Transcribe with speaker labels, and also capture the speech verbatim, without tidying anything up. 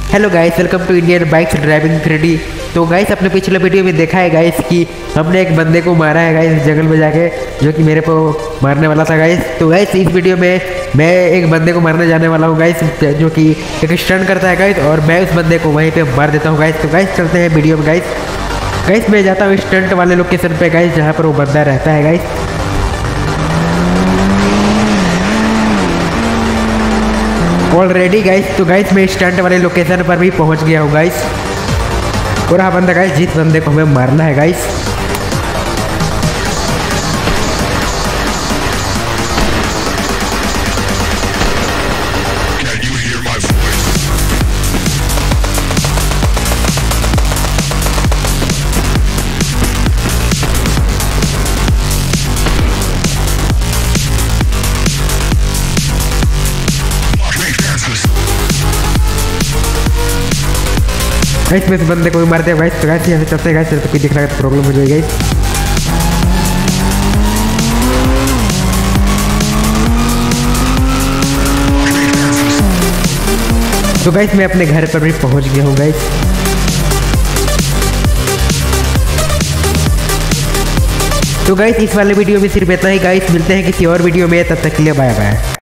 Speaker 1: Hello guys, welcome to Indian bikes driving three D. तो guys अपने पिछले video में देखा है गाइस कि हमने एक बंदे को मारा है गाइस जंगल में जाके, जो कि मेरे को मारने वाला था गाइस। तो गाइस इस वीडियो में मैं एक बंदे को मारने जाने वाला हूँ गाइस, जो कि एक स्टंट करता है गाइस, और मैं उस बंदे को वहीं पे मार देता हूँ गाइस। तो गाइस चलते हैं वीडियो में गाइस। गाइस मैं जाता हूँ स्टंट वाले लोकेशन पे गाइस, जहाँ पर वो बंदा रहता है गाइस। ऑलरेडी गाइस, तो गाइस मैं स्टंट वाले लोकेशन पर भी पहुंच गया हूँ गाइस। और रहा बंदा गाइस जिस बंदे को हमें मारना है गाइस। गाइस मैं इस बंदे को भी मार दिया गाइस। तो गाइस यहाँ से चलते हैं गाइस, तो कोई दिख रहा है तो प्रॉब्लम हो जाएगी गाइस। तो गाइस मैं अपने घर पर भी पहुंच गया हूँ गाइस। तो गाइस इस वाले वीडियो में सिर्फ इतना ही गाइस, मिलते हैं किसी और वीडियो में, तब तक के लिए बाय बाय।